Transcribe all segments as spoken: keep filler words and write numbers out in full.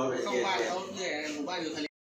เข้าบ้านเขาเนี่ยหมู่บ้านอยู่ทะเล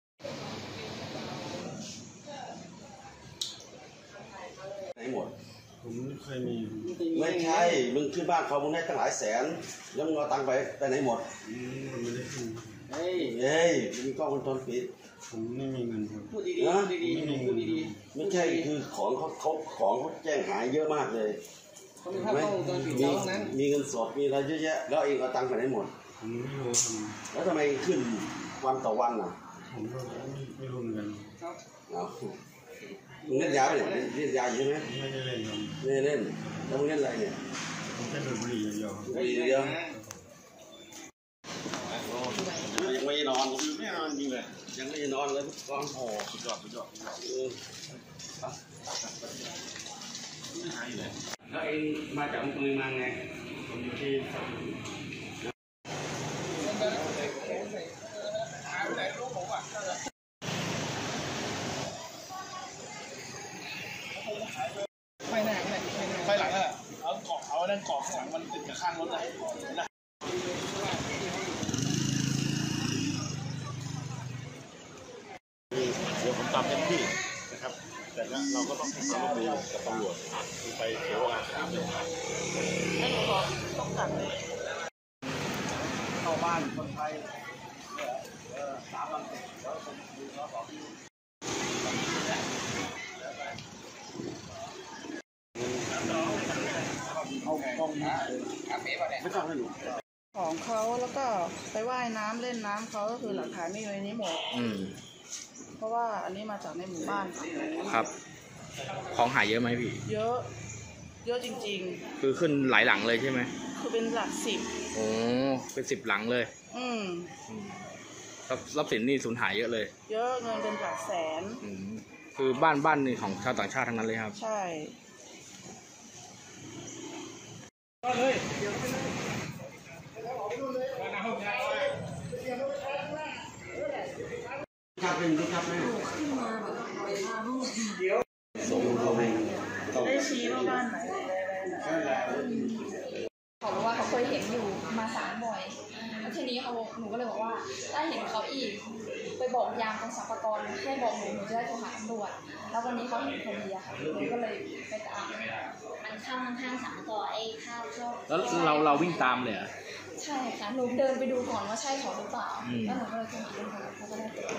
ไหนหมดผมไม่เคยมีไม่ใช่มึงขึ้นบ้านเขามึงได้ตั้งหลายแสนแล้วมึงเอาตังค์ไปไปไหนหมดมันไม่ได้ขึ้นเฮ้ยเฮ้ยมีกล้องวงจรปิดผมไม่มีเงินครับพูดดีๆพูดดีๆพูดดีๆไม่ใช่คือของเขาเขาของเขาแจ้งหายเยอะมากเลยเขามีภาพกล้องวงจรปิดเท่านั้นมีเงินสดมีอะไรเยอะแยะแล้วเองเอาตังค์ไปไหนหมดผมไม่รู้แล้วทำไมขึ้นวันต่อวันอ่ะผมก็ไม่รู้เหมือนกันเอามึงเล่นยาเนี่ยเล่นยาอยู่ไหมไม่ได้เล่นครับไม่ได้เล่นแล้วมึงเล่นอะไรเนี่ยผมแค่ดูดบุหรี่อย่างเดียวบุหรี่เดียวยังไม่นอนยังไม่นอนจริงเลยยังไม่นอนเลยกองโอ้สุดยอดสุดยอดไม่หายเลยแล้วเองมาจากเมืองมาไงผมอยู่ที่ไฟหน้าไฟหลังนั่นแหละเอาเกาะเอาด้านเกาะข้างหลังมันติดกับข้างรถเลยเดี๋ยวผมตามเต็มที่นะครับแต่เราก็ต้องให้ความร่วมมือกับตำรวจไปเสียเวลาสามเดือนให้หนูขอต้องกันเลยเข้าบ้านคนไทยสามวันแล้วคนดูเขาบอกของเขาแล้วก็ไปว่ายน้ำเล่นน้ำเขาก็คือหลักฐานไม่อยู่ในนี้หมดเพราะว่าอันนี้มาจากในหมู่บ้านครับของหายเยอะไหมพี่เยอะเยอะจริงๆคือขึ้นหลายหลังเลยใช่ไหมคือเป็นหลักสิบโอ้เป็นสิบหลังเลยอืมทรัพย์สินนี่สูญหายเยอะเลยเยอะเงินเป็นหลักแสนคือบ้านบ้านนี่ของชาวต่างชาติทั้งนั้นเลยครับใช่ก็เลยจับเป็นจับไหมขึ้นมาแบบเดี๋ยวส่งเขาให้ได้ชี้ว่าบ้านไหนเขาบอกว่าเขาเคยเห็นอยู่มาสามบ่อยแล้วทีนี้เขาหนูก็เลยบอกว่าถ้าเห็นเขาอีกไปบอกยามกองสรรพากรให้บอกหนูหนูจะได้โทรหาตำรวจแล้ววันนี้เขาเห็นคนเดียวค่ะหนูก็เลยไปตามมันข้างข้างสรรพากรไอ้ข้าวชอบแล้วเราเราวิ่งตามเลยอ่ะใช่ค่ะหนูเดินไปดูก่อนว่าใช่เขาหรือเปล่าแล้วหนูก็เลยโทรหาตำรวจเขาก็ได้ตัว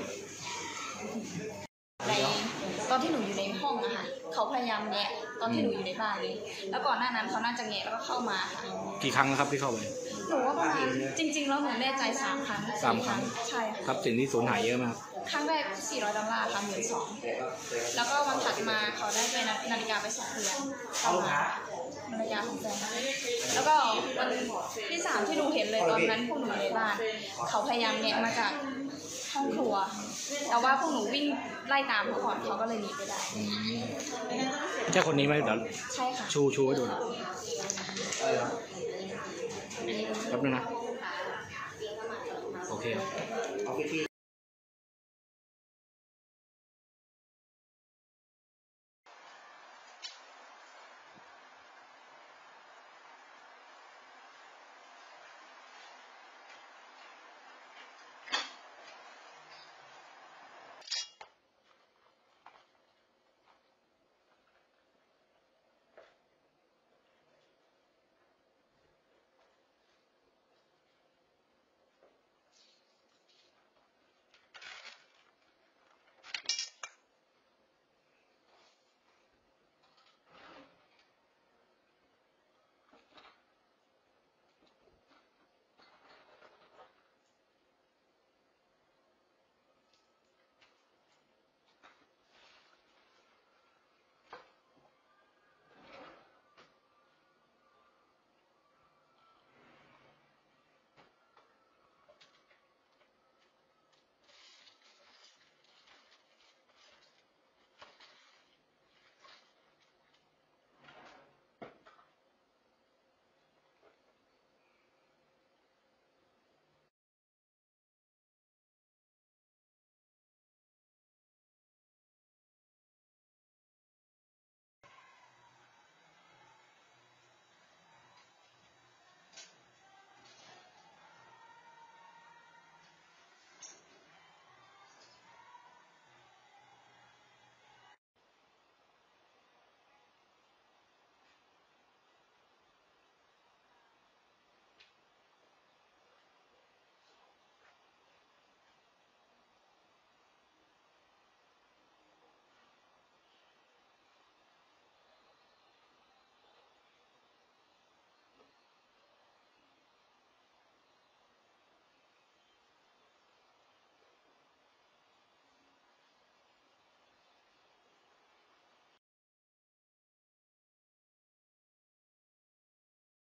ในตอนที่หนูอยู่ในห้องอะค่ะเขาพยายามแงะตอนที่หนูอยู่ในบ้านเลยแล้วก่อนหน้านั้นเขาน่าจะแงะแล้วก็เข้ามาค่ะกี่ครั้งแล้วครับที่เข้าไปหนูว่าประมาณจริงๆแล้วหนูแน่ใจสามครั้งสามครั้งใช่ค่ะครับสิ่งที่สูญหายเยอะมากครั้งแรกสี่ร้อยดอลลาร์ค่ะหมื่นสองแล้วก็วันถัดมาเขาได้ไปนาฬิกาไปสองเรือนเข้ามานาฬิกาของแฟนแล้วก็วันที่สามที่หนูเห็นเลยตอนนั้นพวกหนูในบ้านเขาพยายามแงะมาจากห้องครัวแต่ว่าพวกหนูวิ่งไล่ตามเขาก่อนเขาก็เลยหนีไปได้ใช่คนนี้ไหมเดี๋ยวใช่ค่ะชูชูให้ดูแป๊บนึงนะโอเค